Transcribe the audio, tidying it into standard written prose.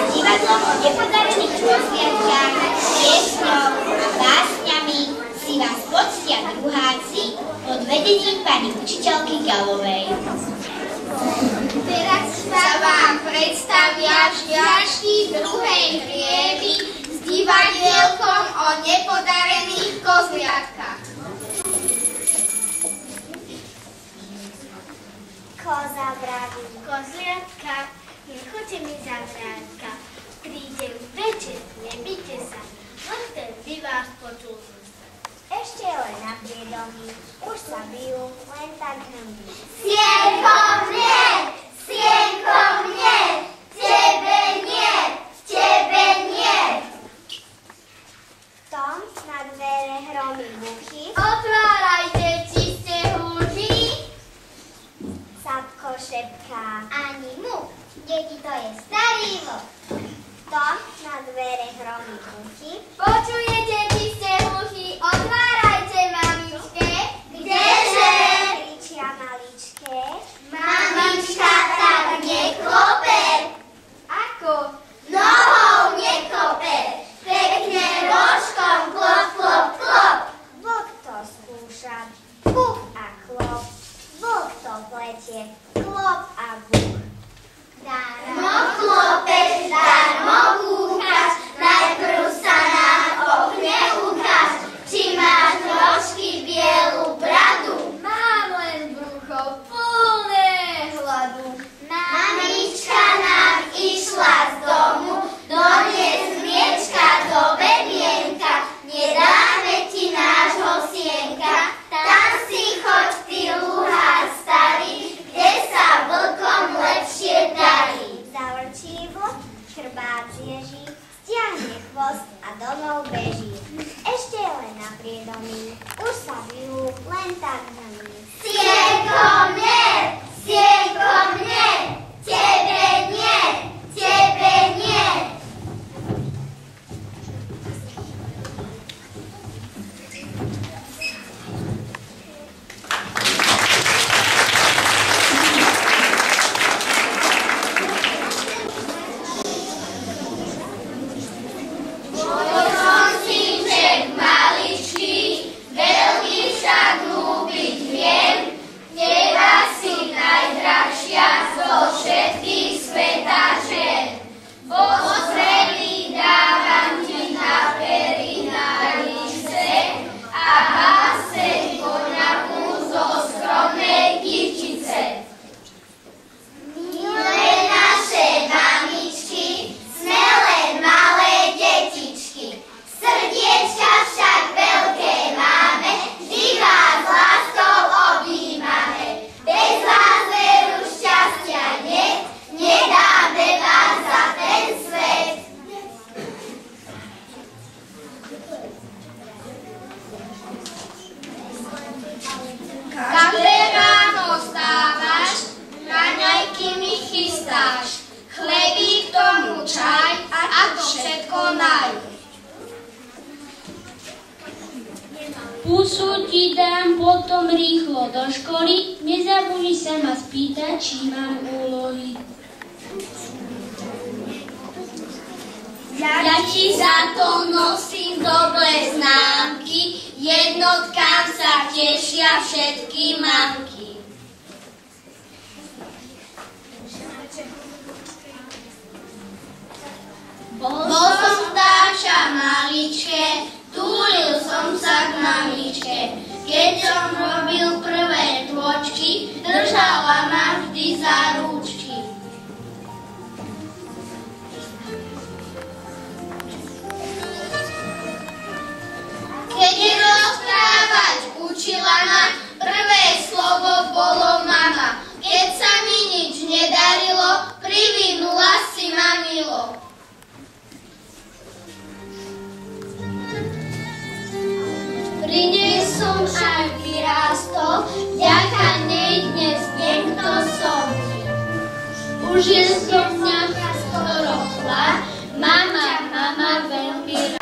divadlom o nepodarených kozliatkách, piesňou a básňami si vás poctia druháci pod vedením pani učiteľky Galovej. Teraz sa vám predstavia žiačky druhej triedy s divadielkom o nepodarených kozliatkách. Koza vraví: kozliatka, nechoďte mi za vrátka. Príde už večer, nebite sa, len ten by vás počul. Ešte len na priedomí, už sa bijú, len tak hrnú. Sienko mne, sienko mne, tebe nie, tebe nie. Tom na dvere hromí muchy, Otvárajte, či ste hluší. Sadko šepká: Ani mu, deti, to je starý vlk. Tom na dvere hromí muchy, Počujete, či ste hluší, otvárajte, mamičke. Kdeže? kričia maličké. Mamička tak neklope. Ako? Nohou neklope. Pekne rožkom klop, klop, klop. Vlk to skúša, buk a klop. Vlk to pletie, klop a buk. Darmo klopeš, darmo kúkaš, najprv sa nám ohne ukáž. Či máš rožky, bielu bradu? Mám len brucho plné hladu. Mamička nám išla z domu, doniesť mliečka do bebienka. Nedáme ti nášho sienka, tam si choď ty luhár starý, kde sa vlkom lepšie darí. Zavrčí vlk, chrbát zježí, stiahne chvost a domov beží. Ešte len na priedomí, už sa bijú, len tak hrní. Sienko mne, sienko mne, tebe nie, tebe nie. Prosíček maličký, veľký však ľúbiť viem, teba si najdražšia zo všetkých sveta žien. Postrelí dávam ti na pery na líce a báseň koňaku zo skromnej kytice. Milé naše mamičky, sme len malé detičky, srdiečka však veľké máme, vždy vás láskou objímame. Bez vás veru šťastia nie, nedáme vás za ten svet. Každé ráno stávaš, raňajky mi chystáš, chlebík k tomu čaj a to všetko naj. Pusu ti dám potom rýchlo do školy, nezabudni sa ma spýtať, či mám úlohy. Ja ti za to nosím dobré známky, jednotkám sa tešia všetky mamky. Bol som vtáča maličké, túlil som sa k mamičke. Keď som robil prvé tôčky, držala ma vždy za rúčky. Keď rozprávať učila ma, prvé slovo bolo mama. Keď sa mi nič nedarilo, privinula si ma milo. Prinesom aj vyrástol, vďaka nej dnes niekto som. Už je som skoro chla, mama veľmi